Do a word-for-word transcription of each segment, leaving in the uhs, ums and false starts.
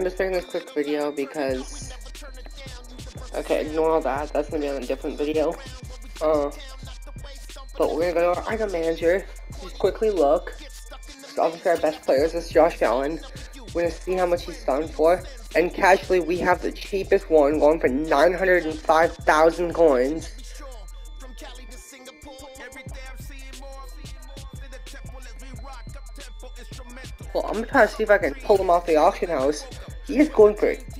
I'm just making this quick video because, okay, ignore all that, that's gonna be on a different video. Uh, but we're gonna go to our item manager, just quickly look. So obviously our best players is Josh Allen. We're gonna see how much he's selling for. And casually, we have the cheapest one going for nine hundred five thousand coins. Well, I'm gonna try to see if I can pull him off the auction house. He is going for it.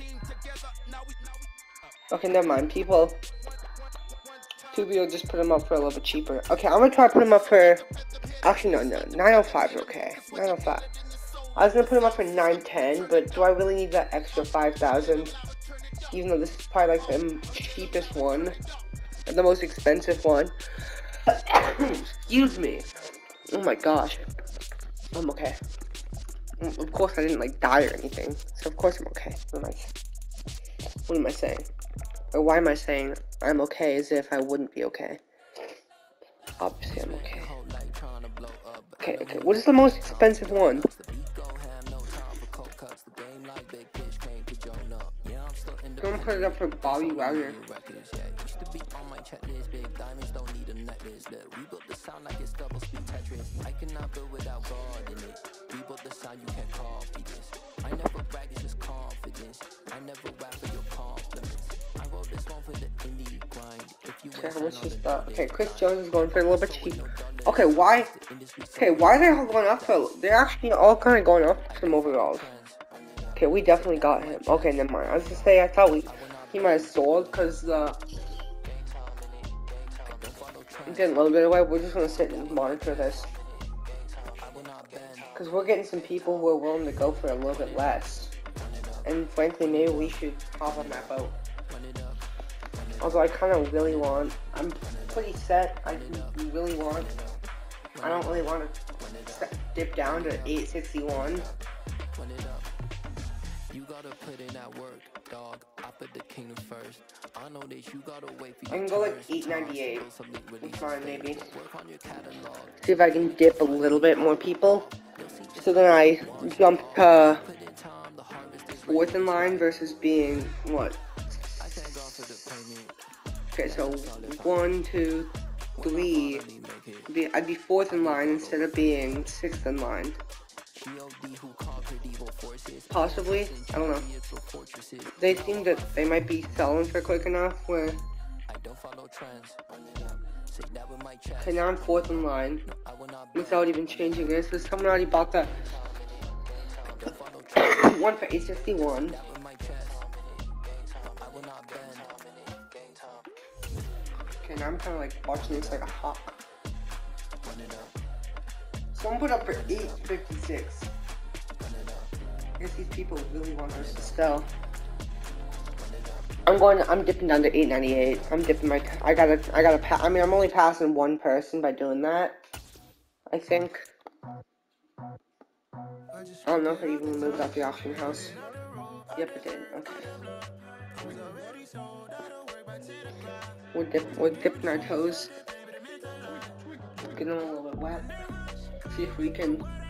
Okay, never mind, people. Tubi will just put him up for a little bit cheaper. Okay, I'm gonna try to put him up for. Actually, no, no, nine oh five is okay. nine oh five. I was gonna put him up for nine ten, but do I really need that extra five thousand? Even though this is probably like the cheapest one, and the most expensive one. Excuse me. Oh my gosh. I'm okay. Of course, I didn't like die or anything, so of course I'm okay. What am I? What am I saying? Or why am I saying I'm okay as if I wouldn't be okay? Obviously, I'm okay. Okay, okay. What is the most expensive one? I'm gonna put it up for Bobby Wagner. Okay, how much is that? Okay, Chris Jones is going for a little bit cheap. Okay, why? Okay, why are they all going up for? They're actually all kind of going up for some overalls. Okay, we definitely got him. Okay, never mind. I was gonna say I thought we he might have sold because the. I'm getting a little bit away. We're just gonna sit and monitor this because we're getting some people who are willing to go for a little bit less. And frankly, maybe we should hop on that boat. Although I kind of really want, I'm pretty set. I really want. I don't really want to dip down to eight sixty-one. You gotta put in that work, dog. I put the kingdom first. I know that you gotta wait for. I can go like eight ninety-eight. It's fine, maybe. See if I can dip a little bit more people. So then I jump to fourth in line versus being what? Okay, so one, two, three. Be, I'd be fourth in line instead of being sixth in line. Possibly, I don't know. They seem that they might be selling for quick enough where. Okay, now I'm fourth in line without even changing this. So someone already bought that one for eight sixty-one. Okay, now I'm kind of like watching this like a hawk. Someone put up for eight fifty-six. I guess these people really want us to sell. I'm going. I'm dipping down to eight ninety-eight. I'm dipping my. I gotta. I gotta. Pa I mean, I'm only passing one person by doing that. I think. I don't know if I even moved out the auction house. Yep, it did. Okay. We're dip. We're dipping our toes. Getting them a little bit wet. See if we can